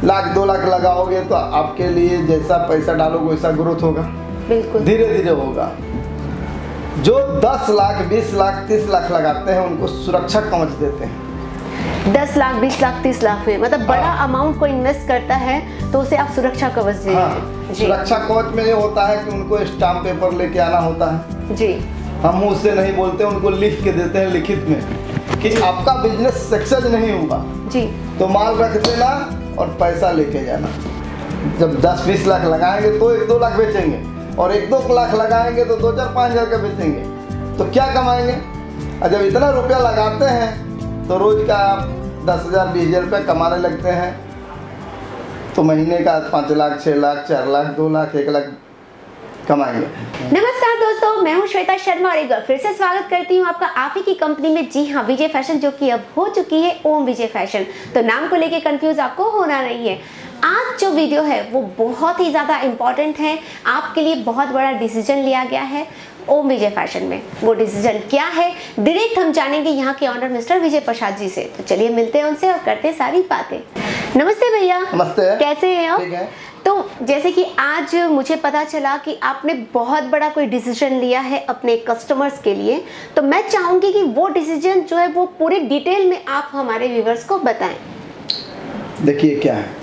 लाख 2 लाख लगाओगे तो आपके लिए जैसा पैसा डालोगे वैसा ग्रोथ होगा, बिल्कुल धीरे धीरे होगा। जो 10 लाख 20 लाख 30 लाख लगाते हैं उनको सुरक्षा कवच देते हैं। 10 लाख 20 लाख 30 लाख में मतलब बड़ा अमाउंट को इन्वेस्ट करता है तो उसे आप सुरक्षा कवच दे हाँ, सुरक्षा कवच में ये होता है कि उनको स्टाम्प पेपर लेके आना होता है जी। हम मुँह से नहीं बोलते, उनको लिख के देते हैं लिखित में कि आपका बिजनेस सक्सेस नहीं होगा जी तो माल रख देना और पैसा लेके जाना। जब 10-20 लाख लगाएंगे तो 1-2 लाख बेचेंगे, और 1-2 लाख लगाएंगे तो 2-4-5 हज़ार का बेचेंगे तो क्या कमाएंगे। और जब इतना रुपया लगाते हैं तो रोज का आप 10,000 20,000 रुपये कमाने लगते हैं तो महीने का 5 लाख 6 लाख 4 लाख 2 लाख 1 लाख कमाएंगे। नमस्कार दोस्तों, मैं हूं श्वेता शर्मा और एक बार फिर से स्वागत करती हूं आपका आप ही की कंपनी में। जी हां, विजय फैशन जो कि अब हो चुकी है ओम विजय फैशन। तो नाम को लेके कंफ्यूज आपको होना नहीं है। आज जो वीडियो है वो बहुत ही ज़्यादा इम्पॉर्टेंट है, आपके लिए बहुत बड़ा डिसीजन लिया गया है ओम विजय फैशन में। वो डिसीजन क्या है डायरेक्ट हम जानेंगे यहाँ के ऑनर मिस्टर विजय प्रसाद जी से। तो चलिए मिलते हैं उनसे और करते हैं सारी बातें। नमस्ते भैया। नमस्ते। कैसे हैं आप? ठीक है। तो जैसे कि आज मुझे पता चला कि आपने बहुत बड़ा कोई डिसीजन लिया है अपने कस्टमर्स के लिए, तो मैं चाहूँगी कि वो डिसीजन जो है वो पूरी डिटेल में आप हमारे व्यूवर्स को बताएं। देखिए क्या है,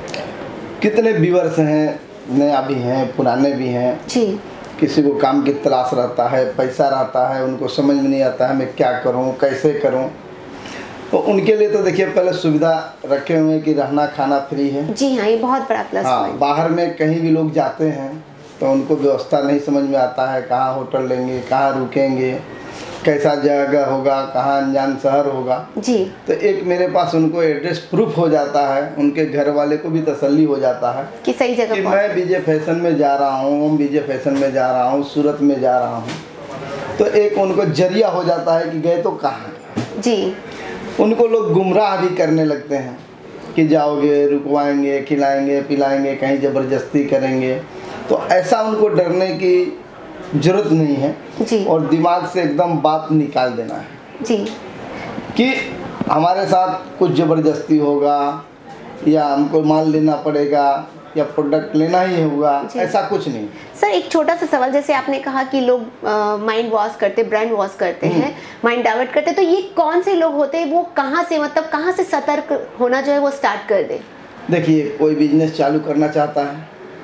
कितने व्यूवर्स हैं, नया भी हैं पुराने भी हैं जी। किसी को काम की तलाश रहता है, पैसा रहता है, उनको समझ में नहीं आता है मैं क्या करूं कैसे करूं। तो उनके लिए तो देखिए पहले सुविधा रखे हुए हैं कि रहना खाना फ्री है। जी हाँ, ये बहुत बड़ा प्लस हाँ, पॉइंट। बाहर में कहीं भी लोग जाते हैं तो उनको व्यवस्था नहीं समझ में आता है, कहाँ होटल लेंगे, कहाँ रुकेंगे, कैसा जगह होगा, कहाँ अनजान शहर होगा जी। तो एक मेरे पास उनको एड्रेस प्रूफ हो जाता है, उनके घर वाले को भी तसल्ली हो जाता है कि सही जगह कि मैं विजय फैशन में जा रहा हूँ, विजय फैशन में जा रहा हूँ, सूरत में जा रहा हूँ। तो एक उनको जरिया हो जाता है कि गए तो कहाँ जी। उनको लोग गुमराह भी करने लगते हैं कि जाओगे, रुकवाएंगे, खिलाएंगे पिलाएंगे, कहीं ज़बरदस्ती करेंगे। तो ऐसा उनको डरने की ज़रूरत नहीं है जी। और दिमाग से एकदम बात निकाल देना है जी कि हमारे साथ कुछ ज़बरदस्ती होगा या हमको माल लेना पड़ेगा या प्रोडक्ट लेना ही होगा, ऐसा कुछ नहीं। सर, एक छोटा सा सवाल, जैसे आपने कहा कि लोग माइंड वॉश करते, ब्रांड वॉश करते हैं, माइंड डाइवर्ट करते हैं, तो ये कौन से लोग होते हैं, वो कहाँ से मतलब कहाँ से सतर्क होना जो है वो स्टार्ट कर दे? देखिए कोई बिजनेस चालू करना चाहता है,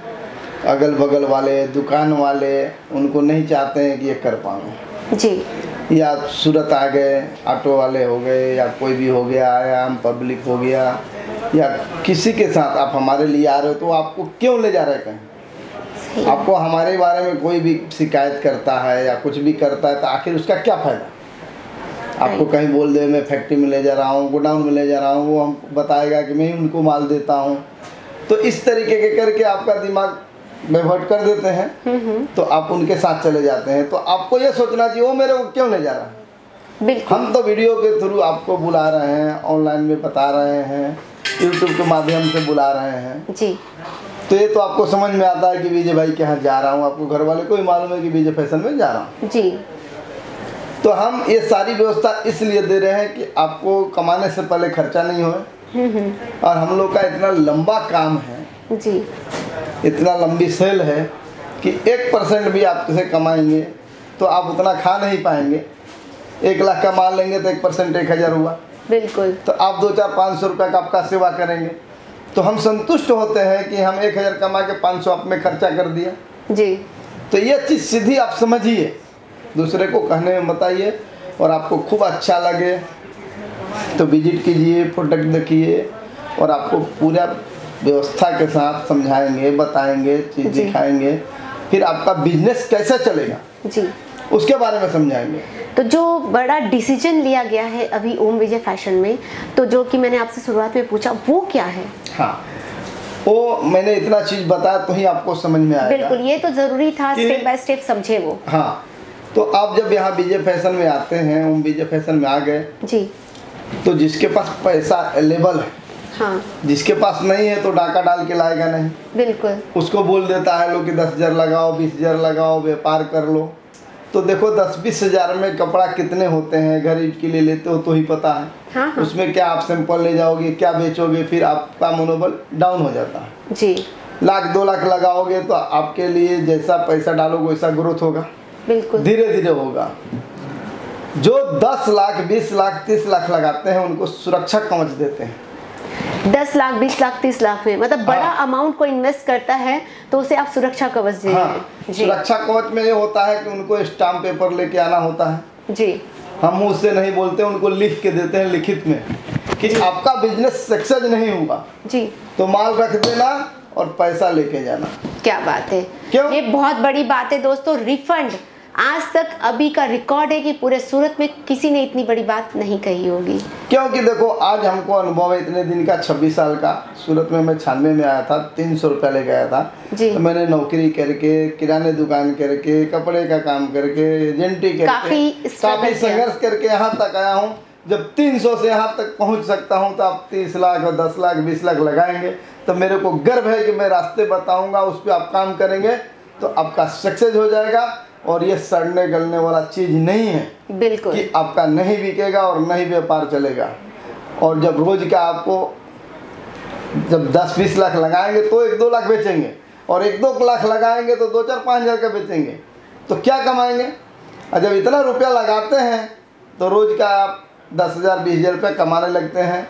अगल बगल वाले दुकान वाले उनको नहीं चाहते हैं कि ये कर पाऊँ जी। या सूरत आ गए, ऑटो वाले हो गए या कोई भी हो गया या आम पब्लिक हो गया या किसी के साथ आप हमारे लिए आ रहे हो तो आपको क्यों ले जा रहे हैं कहीं। आपको हमारे बारे में कोई भी शिकायत करता है या कुछ भी करता है तो आखिर उसका क्या फ़ायदा। आपको कहीं बोल दे मैं फैक्ट्री में ले जा रहा हूँ, गोडाउन में ले जा रहा हूँ, वो हम बताएगा कि मैं ही उनको माल देता हूँ। तो इस तरीके के करके आपका दिमाग डाइवर्ट कर देते हैं तो आप उनके साथ चले जाते हैं। तो आपको ये सोचना चाहिए वो मेरे को क्यों ले जा रहा है। बिल्कुल। हम तो वीडियो के थ्रू आपको बुला रहे हैं, ऑनलाइन में बता रहे हैं, यूट्यूब के माध्यम से बुला रहे हैं जी। तो ये तो आपको समझ में आता है कि विजय भाई के यहाँ जा रहा हूँ, आपको घर वाले को भी मालूम है कि विजय फैशन में जा रहा हूँ जी। तो हम ये सारी व्यवस्था इसलिए दे रहे हैं कि आपको कमाने से पहले खर्चा नहीं होए। और हम लोग का इतना लंबा काम है जी, इतना लंबी सेल है कि 1% भी आपसे कमाएंगे तो आप उतना खा नहीं पाएंगे। 1 लाख का माल लेंगे तो 1% 1,000 हुआ, बिल्कुल। तो आप 200-500 रुपये का आपका सेवा करेंगे तो हम संतुष्ट होते हैं कि हम 1,000 कमा के 500 आप में खर्चा कर दिया जी। तो ये चीज़ सीधी आप समझिए, दूसरे को कहने में बताइए और आपको खूब अच्छा लगे तो विजिट कीजिए, प्रोडक्ट देखिए और आपको पूरा व्यवस्था के साथ समझाएंगे, बताएंगे, चीज़ दिखाएंगे, फिर आपका बिजनेस कैसे चलेगा जी उसके बारे में समझाएंगे। तो जो बड़ा डिसीजन लिया गया है अभी ओम विजय फैशन में, तो जो कि मैंने आपसे शुरुआत में पूछा वो क्या है? हाँ, वो मैंने इतना चीज़ बताया तो ही आपको समझ में आएगा। बिल्कुल, ये तो ज़रूरी था, स्टेप बाय स्टेप समझे वो। हाँ, तो आप जब यहाँ विजय फैशन में आते हैं, ओम विजय फैशन में आ गए जी, तो जिसके पास पैसा अवेलेबल है, हाँ, जिसके पास नहीं है तो डाका डाल के लाएगा नहीं। बिल्कुल। उसको बोल देता है लोग कि 10,000 लगाओ, 20,000 लगाओ, व्यापार कर लो। तो देखो 10-20 हज़ार में कपड़ा कितने होते हैं, गरीब के लिए लेते हो तो ही पता है। हाँ हाँ। उसमें क्या आप सैंपल ले जाओगे, क्या बेचोगे, फिर आपका मनोबल डाउन हो जाता है जी। 1,00,000 2 लाख लगाओगे तो आपके लिए जैसा पैसा डालोगे वैसा ग्रोथ होगा, बिल्कुल धीरे धीरे होगा। जो 10 लाख 20 लाख 30 लाख लगाते हैं उनको सुरक्षा कवच देते हैं। 10 लाख 20 लाख 30 लाख में मतलब बड़ा अमाउंट को इन्वेस्ट करता है तो उसे आप सुरक्षा कवच दे रहे हैं। जी। सुरक्षा कवच में ये होता है कि उनको स्टाम्प पेपर लेके आना होता है जी। हम मुँह से नहीं बोलते, उनको लिख के देते हैं लिखित में कि आपका बिजनेस सक्सेस नहीं हुआ जी तो माल रख देना और पैसा लेके जाना। क्या बात है, क्यों? ये बहुत बड़ी बात है दोस्तों। रिफंड आज तक अभी का रिकॉर्ड है कि पूरे सूरत में किसी ने इतनी बड़ी बात नहीं कही होगी। क्योंकि देखो आज हमको अनुभव है इतने दिन का, 26 साल का। सूरत में मैं 96 में आया था, 300 रुपया ले गया था जी। तो मैंने नौकरी करके, किराने दुकान करके, कपड़े का काम करके, एजेंटी करके, काफ़ी संघर्ष करके यहाँ तक आया हूँ। जब 300 से यहाँ तक पहुँच सकता हूँ तो आप 30 लाख और 10 लाख 20 लाख लगाएंगे तो मेरे को गर्व है कि मैं रास्ते बताऊँगा, उस पर आप काम करेंगे तो आपका सक्सेस हो जाएगा। और ये सड़ने गलने वाला चीज़ नहीं है बिल्कुल कि आपका नहीं बिकेगा और नहीं व्यापार चलेगा। और जब रोज का आपको जब 10-20 लाख लगाएंगे तो 1-2 लाख बेचेंगे और 1-2 लाख लगाएंगे तो 2-4-5 हज़ार का बेचेंगे तो क्या कमाएंगे। और जब इतना रुपया लगाते हैं तो रोज का आप 10,000 20,000 रुपये कमाने लगते हैं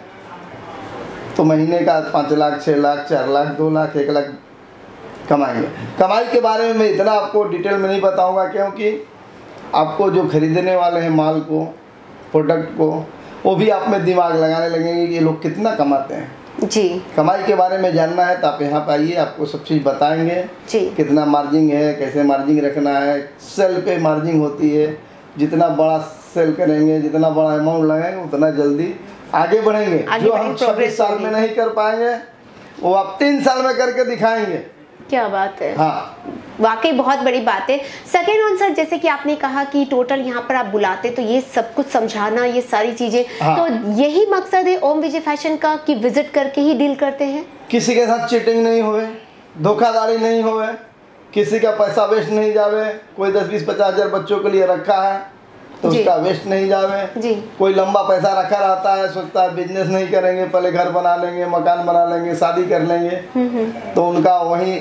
तो महीने का 5 लाख 6 लाख 4 लाख 2 लाख 1 लाख कमाएंगे। कमाई के बारे में मैं इतना आपको डिटेल में नहीं बताऊंगा क्योंकि आपको जो खरीदने वाले हैं माल को, प्रोडक्ट को, वो भी आप में दिमाग लगाने लगेंगे कि ये लोग कितना कमाते हैं जी। कमाई के बारे में जानना है तो आप यहाँ पर आइए, आपको सब चीज़ बताएंगे जी। कितना मार्जिन है, कैसे मार्जिन रखना है। सेल पे मार्जिन होती है, जितना बड़ा सेल करेंगे, जितना बड़ा अमाउंट लगाएंगे उतना जल्दी आगे बढ़ेंगे। जो हम 26 साल में नहीं कर पाएंगे वो आप 3 साल में करके दिखाएंगे। क्या बात है। हाँ वाकई बहुत बड़ी बात है। सेकेंड ऑन सर, जैसे कि आपने कहा कि टोटल यहाँ पर आप बुलाते तो ये सब कुछ समझाना, ये सारी चीजें, हाँ। तो यही मकसद है ओम विजय फैशन का कि विजिट करके ही डील करते हैं। किसी के साथ चीटिंग नहीं होवे, धोखाधड़ी नहीं होवे, किसी का पैसा वेस्ट नहीं जावे। कोई 10-20-50 हज़ार बच्चों के लिए रखा है तो उसका वेस्ट नहीं जावे जी। कोई लंबा पैसा रखा रहता है, सोचता है बिजनेस नहीं करेंगे, पहले घर बना लेंगे, मकान बना लेंगे, शादी कर लेंगे तो उनका वहीं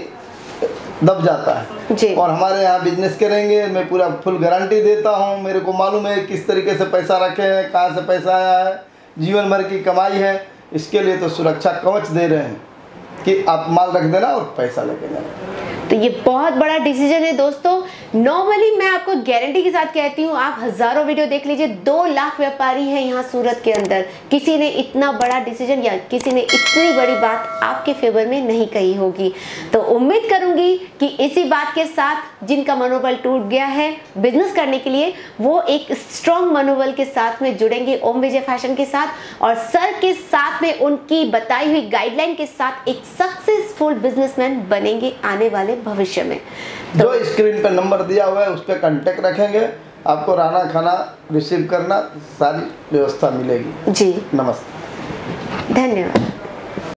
दब जाता है जी। और हमारे यहाँ बिजनेस करेंगे, मैं पूरा फुल गारंटी देता हूँ। मेरे को मालूम है किस तरीके से पैसा रखे हैं, कहाँ से पैसा आया है, जीवन भर की कमाई है। इसके लिए तो सुरक्षा कवच दे रहे हैं कि आप माल रख देना और पैसा लेके जाना। तो ये बहुत बड़ा डिसीजन है दोस्तों। नॉर्मली मैं आपको गारंटी के साथ कहती हूँ, आप हजारों वीडियो देख लीजिए, 2 लाख व्यापारी हैं यहाँ सूरत के अंदर, किसी ने इतना बड़ा डिसीजन या किसी ने इतनी बड़ी बात आपके फेवर में नहीं कही होगी। तो उम्मीद करूंगी कि इसी बात के साथ जिनका मनोबल टूट गया है बिजनेस करने के लिए, वो एक स्ट्रॉन्ग मनोबल के साथ में जुड़ेंगे ओम विजय फैशन के साथ और सर के साथ में उनकी बताई हुई गाइडलाइन के साथ एक सक्सेसफुल बिजनेसमैन बनेंगे आने वाले भविष्य में। तो जो स्क्रीन पर नंबर दिया हुआ है उस पर कांटेक्ट रखेंगे, आपको रहना खाना रिसीव करना सारी व्यवस्था मिलेगी। जी नमस्ते, धन्यवाद।